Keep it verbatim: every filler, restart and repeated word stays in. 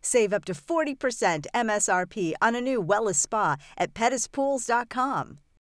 Save up to forty percent M S R P on a new Wellis spa at Pettis Pools dot com.